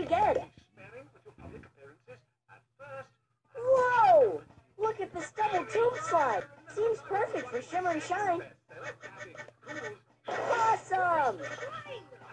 again. Whoa! Look at this double tube slide. Seems perfect for Shimmer and Shine. Awesome!